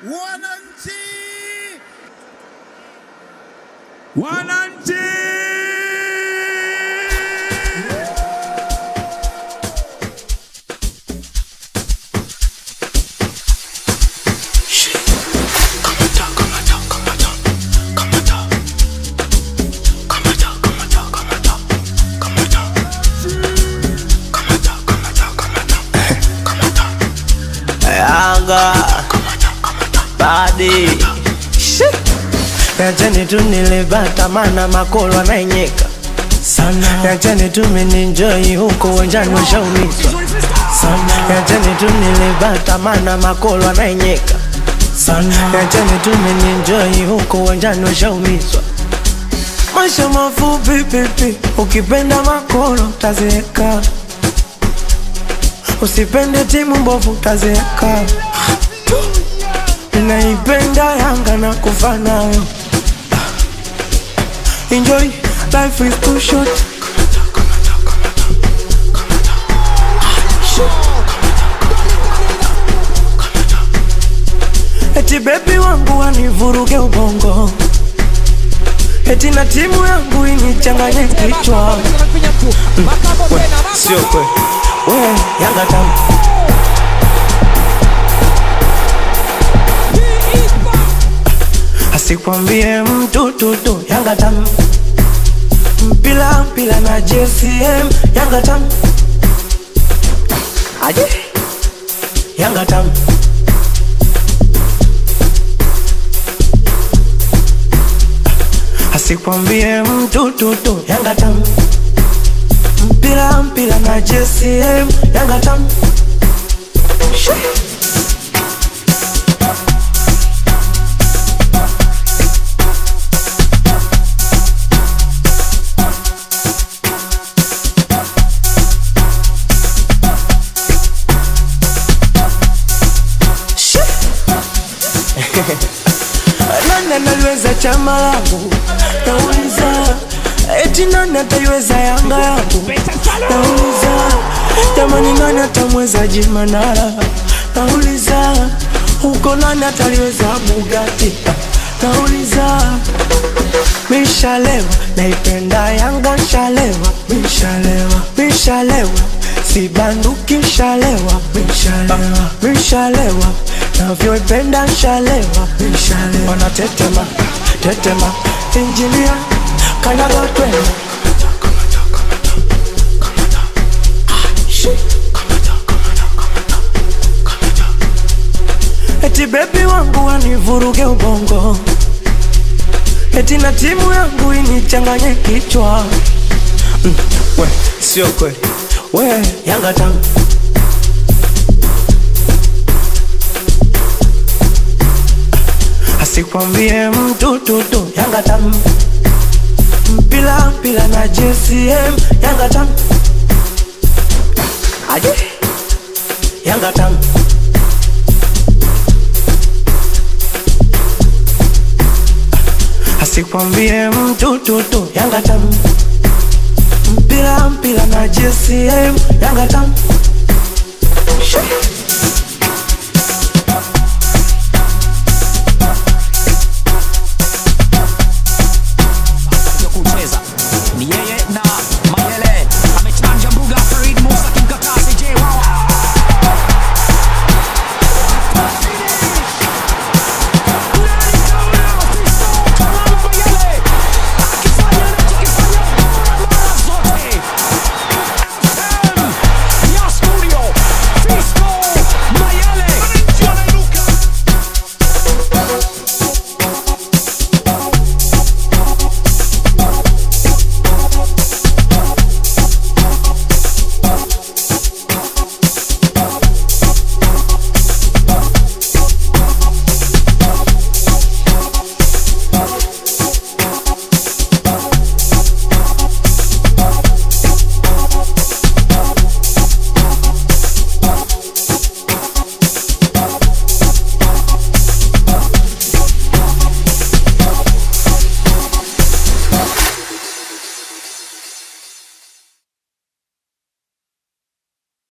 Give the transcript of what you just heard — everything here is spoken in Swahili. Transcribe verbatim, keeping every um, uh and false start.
Wananchi! Wananchi! Yanga badi yacheni tu nilibata mana makolo anayenyeka sana. Yacheni tu meninjoi huko uwanjani washaumizwa sana. Yacheni tu nilibata mana makolo anayenyeka sana. Yacheni tu meninjoi huko uwanjani washaumizwa. Maisha mafupi pipi, ukipenda makolo utazeeka. Usipende timu mbovu utazeeka. Naipenda Yanga na kufa nayo. Enjoy, life is too short. Eti baby wangu wanivuruge ubongo, eti na timu yangu inichanganye kichwa. Mm, we, sio kwe, we, Yanga Tamu. Asikwambie mtu tutu, Yanga Tamu. Mpila mpila na J C M, Yanga Tamu. Aje, Yanga Tamu. Asikwambie mtu tutu, Yanga Tamu. Mpila mpila na J C M, Yanga Tamu. Nani analiweza chama langu? Nauliza. Eti nani ataiweza Yanga yangu? Nauliza. Jamani nani atamweza Jimanara? Nauliza. Huko nani ataliweza Bugatti? Nauliza. Mishalewa, naipenda Yanga shalewa. Mishalewa, mishalewa, sibanduki shalewa. Mishalewa, mishalewa, navyoipenda shalewa. Mishalewa, wanatetema, tetema, engineer, kanyaga twende. Eti baby wangu wanivuruge ubongo, eti na timu yangu inichanganye kichwa. Mm, we, sio kweli, we, Yanga Tamu. Asikwambie mtu tutu, Yanga Tamu. Mpila mpila na J C M, Yanga Tamu. Aje, Yanga Tamu. Asikwambie mtu tutu, Yanga Tamu. Mpila mpila na J C M, Yanga Tamu.